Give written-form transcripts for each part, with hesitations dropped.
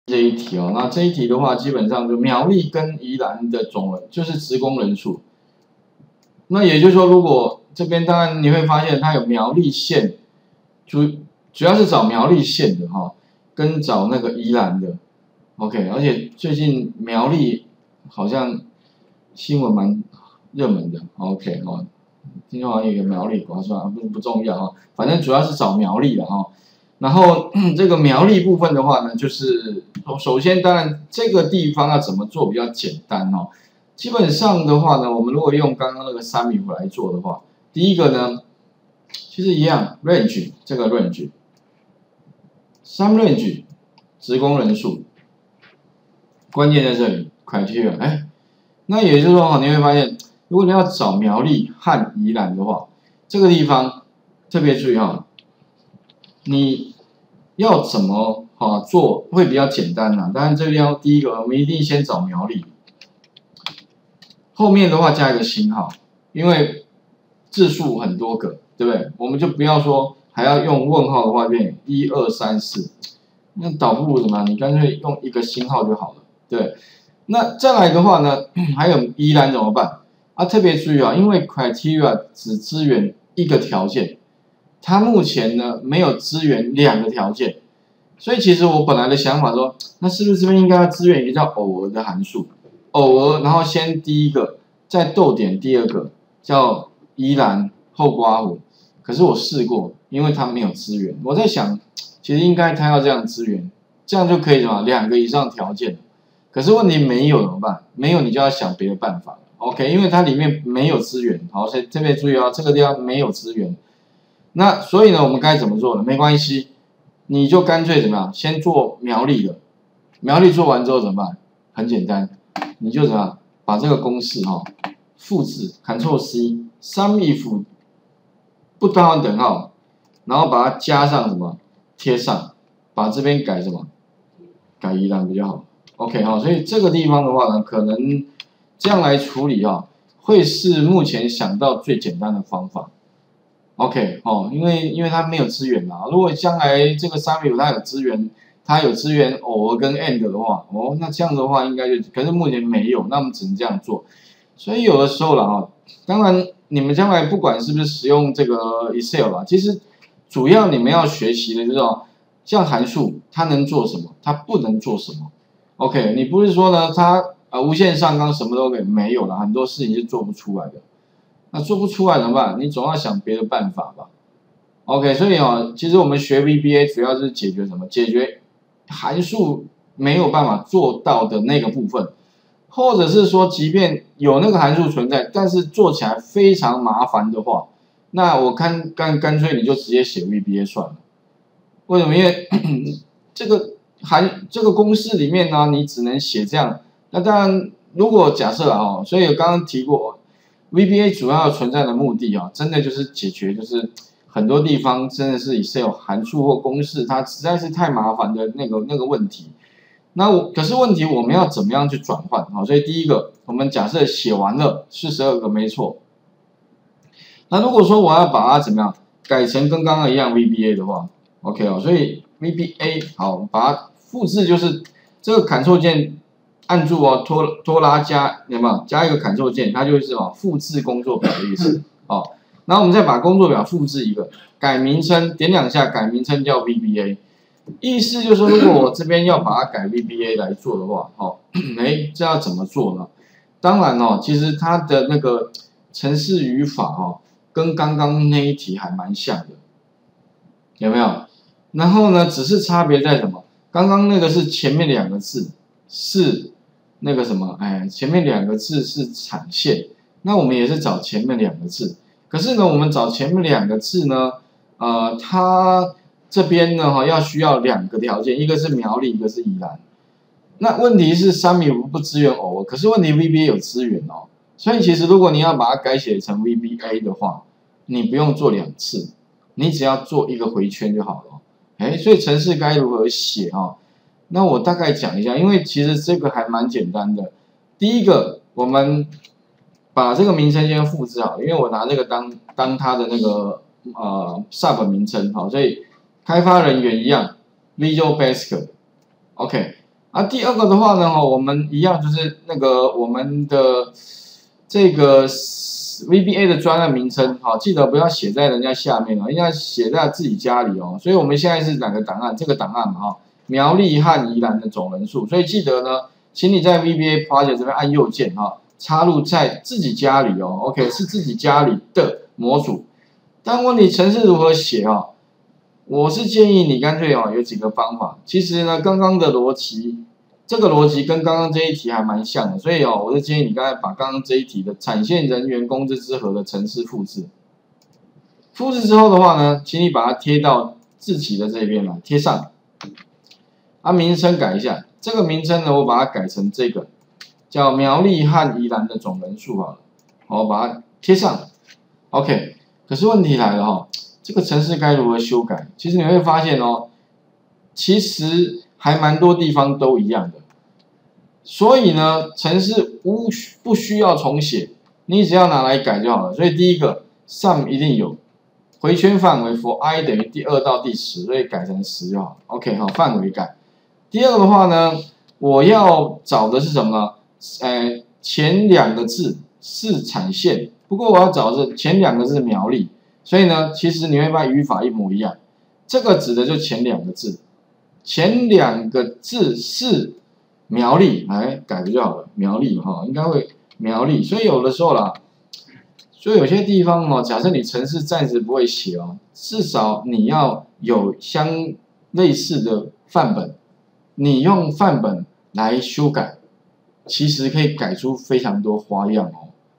这一题哦。那这一题的话，基本上就苗栗跟宜兰的总人就是职工人数。那也就是说，如果这边当然你会发现它有苗栗县，主要是找苗栗县的哈，跟找那个宜兰的。OK， 而且最近苗栗好像新闻蛮热门的。OK 哦，听说好像有一个苗栗，算了不重要哈，反正主要是找苗栗的哈。然后这个苗栗部分的话呢，就是首先当然这个地方要怎么做比较简单哦。基本上的话呢，我们如果用刚刚那个3米符来做的话，第一个呢，其实一样 range 这个 range， sum range 职工人数，关键在这里 criteria， 哎，那也就是说你会发现，如果你要找苗栗和宜兰的话，这个地方特别注意哈，你要怎么做会比较简单呐？当然这边第一个我们一定先找苗栗。后面的话加一个星号，因为字数很多个，对不对？我们就不要说还要用问号的话变1、2、3、4，那倒不如怎么样？你干脆用一个星号就好了，对。那再来的话呢，还有宜兰怎么办？啊，特别注意啊，因为 criteria 只支援一个条件，它目前呢没有支援2个条件，所以其实我本来的想法说，那是不是这边应该要支援一个叫偶尔的函数？偶尔，然后先第一个，再逗点第二个，叫宜兰后刮弧。可是我试过，因为它没有资源。我在想，其实应该它要这样支援，这样就可以什么2个以上条件。可是问题没有怎么办？没有你就要想别的办法。OK， 因为它里面没有资源。好，所以特别注意哦，这个地方没有资源。那所以呢，我们该怎么做呢？没关系，你就干脆怎么样？先做苗栗的，苗栗做完之后怎么办？很简单。你就怎么样把这个公式复制 ，Ctrl C，sum if 不包含等号，然后把它加上什么贴上，把这边改什么改宜兰比较好。OK 哈，所以这个地方的话呢，可能这样来处理会是目前想到最简单的方法。OK 因为它没有资源啦，如果将来这个sum if它有资源。它有支援偶尔跟 and 的话，那这样的话应该就，可是目前没有，那我们只能这样做。所以有的时候啦当然你们将来不管是不是使用这个 Excel 啦，其实主要你们要学习的就是像函数它能做什么，它不能做什么。OK， 你不是说呢它无限上纲什么都没有了，很多事情是做不出来的。那做不出来怎么办？你总要想别的办法吧。OK， 所以其实我们学 VBA 主要是解决什么？解决函数没有办法做到的那个部分，或者是说，即便有那个函数存在，但是做起来非常麻烦的话，那我干脆你就直接写 VBA 算了。为什么？因为这个公式里面呢，你只能写这样。那当然，如果假设所以我刚刚提过 ，VBA 主要存在的目的真的就是解决就是很多地方真的是 Excel 函数或公式，它实在是太麻烦的那个问题。可是问题我们要怎么样去转换？所以第一个，我们假设写完了42个没错。那如果说我要把它怎么样改成跟刚刚一样 VBA 的话 ，OK 所以 VBA 好，把它复制就是这个 Ctrl 键按住拖拉加有没有加一个 Ctrl 键，它就是复制工作表的意思然后我们再把工作表复制一个，改名称，点2下改名称叫 VBA， 意思就是说，如果我这边要把它改 VBA 来做的话，这要怎么做呢？当然其实它的那个程式语法跟刚刚那一题还蛮像的，有没有？然后呢，只是差别在什么？刚刚那个是前面2个字是那个什么，前面2个字是产线，那我们也是找前面2个字。可是呢，我们找前面2个字呢，它这边呢要需要2个条件，一个是苗栗，一个是宜兰。那问题是3米不支援偶尔，可是问题 VBA 有支援所以其实如果你要把它改写成 VBA 的话，你不用做2次，你只要做一个回圈就好了。所以程式该如何写那我大概讲一下，因为其实这个还蛮简单的。第一个，我们把这个名称先复制好，因为我拿这个当它的那个sub 名称所以开发人员一样 Visual Basic，OK， 啊，第二个的话呢，我们一样就是那个我们的这个 VBA 的专案名称，记得不要写在人家下面哦，应该写在自己家里哦。所以我们现在是哪个档案？这个档案嘛，苗栗和宜兰的总人数。所以记得呢，请你在 VBA Project 这边按右键插入在自己家里哦。OK， 是自己家里的模组。但问题程式如何写我是建议你干脆有几个方法。其实呢，刚刚的逻辑，这个逻辑跟刚刚这一题还蛮像的，所以我是建议你刚才把刚刚这一题的产线人员工资之和的程式复制。复制之后的话呢，请你把它贴到字体的这边来，贴上。名称改一下，这个名称呢，我把它改成这个，叫苗栗和宜兰的总人数好了，我把它贴上。OK， 可是问题来了这个程式该如何修改？其实你会发现其实还蛮多地方都一样的。所以呢，程式不需要重写，你只要拿来改就好了。所以第一个 sum 一定有回圈范围 for i 等于第2到第10，所以改成10就好。OK， 范围改。第二个的话呢，我要找的是什么呢？前2个字是产线，不过我要找的是前2个字是苗栗。所以呢，其实你会发现语法一模一样。这个指的就前2个字，前2个字是苗栗，来改不就好了？苗栗应该会苗栗。所以有的时候啦，所以有些地方假设你程式暂时不会写至少你要有相类似的范本，你用范本来修改，其实可以改出非常多花样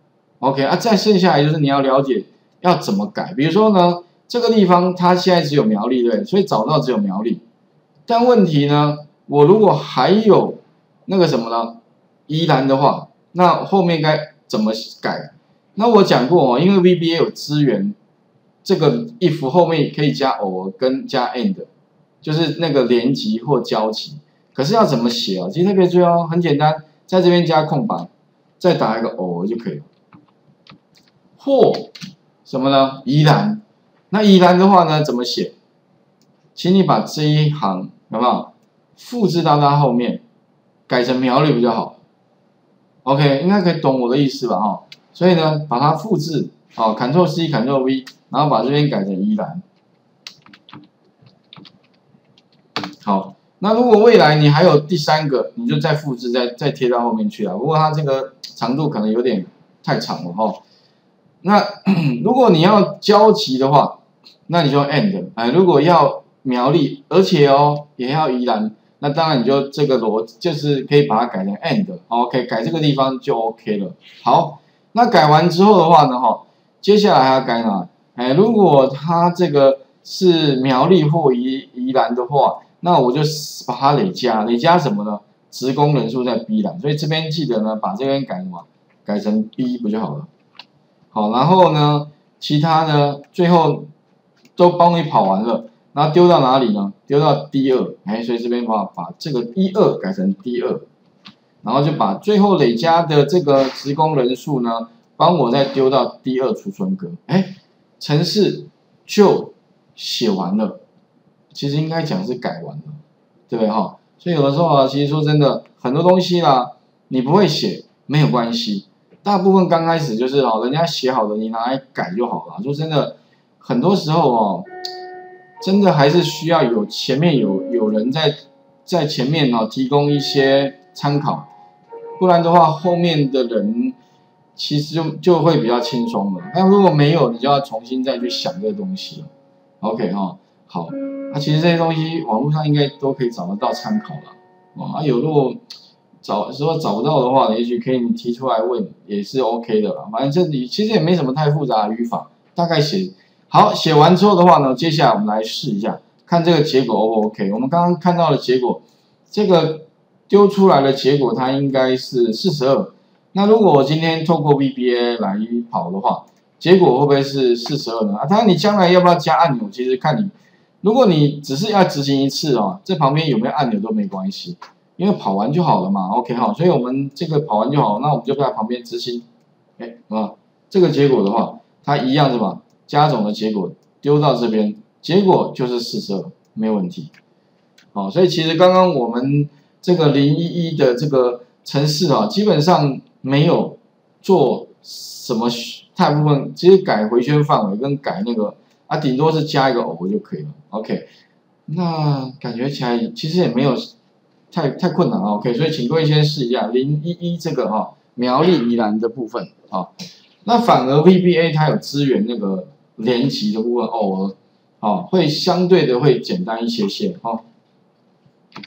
OK， 再剩下来就是你要了解要怎么改。比如说呢，这个地方它现在只有苗栗，对，所以找到只有苗栗。但问题呢，我如果还有那个什么呢，宜兰的话，那后面该怎么改？那我讲过因为 VBA 有资源，这个 if 后面可以加 or 跟加 and， 就是那个连集或交集。可是要怎么写其实特别注意很简单，在这边加空白，再打一个 or 就可以了。或什么呢？宜兰。那宜兰的话呢，怎么写？请你把这一行有没有复制到它后面，改成苗栗比较好。OK， 应该可以懂我的意思吧？所以呢，把它复制，Ctrl C，Ctrl V， 然后把这边改成宜兰。好，那如果未来你还有第3个，你就再复制，再贴到后面去不过它这个长度可能有点太长了那如果你要交集的话，那你就 and， 如果要苗栗，而且也要宜兰，那当然你就这个就是可以把它改成 and，OK， 改这个地方就 OK 了。好，那改完之后的话呢，接下来还要改哪？如果它这个是苗栗或宜兰的话，那我就把它累加什么呢？职工人数在 B 栏，所以这边记得呢，把这边改什么？改成 B 不就好了？好，然后呢，其他呢，最后都帮你跑完了，然后丢到哪里呢？丢到 D2，所以这边把这个1、2改成 D2，然后就把最后累加的这个职工人数呢，帮我再丢到 D2储存格，程式就写完了。其实应该讲是改完了，对不对所以有的时候其实说真的，很多东西啦，你不会写没有关系。大部分刚开始就是人家写好的，你拿来改就好了。说真的，很多时候真的还是需要前面有人在前面提供一些参考，不然的话后面的人其实就会比较轻松了。但如果没有，你就要重新再去想这个东西了。OK 好，其实这些东西网络上应该都可以找得到参考了。如果找不到的话，也许可以你提出来问，也是 OK 的啦。反正这里其实也没什么太复杂的语法，大概写好。写完之后的话呢，接下来我们来试一下，看这个结果 O 不 OK。我们刚刚看到的结果，这个丢出来的结果它应该是42。那如果我今天透过 VBA 来跑的话，结果会不会是42呢？当然你将来要不要加按钮，其实看你。如果你只是要执行一次这旁边有没有按钮都没关系。因为跑完就好了嘛 ，OK 所以我们这个跑完就好，那我们就在旁边执行，这个结果的话，它一样是吧？加总的结果丢到这边，结果就是42，没有问题。所以其实刚刚我们这个011的这个程式啊，基本上没有做什么大部分，其实改回圈范围跟改那个啊，顶多是加一个偶就可以了。OK， 那感觉起来其实也没有太困难啊。OK， 所以请各位先试一下011这个苗栗宜兰的部分啊。那反而 VBA 它有支援那个连级的部分偶尔，会相对的会简单一些些。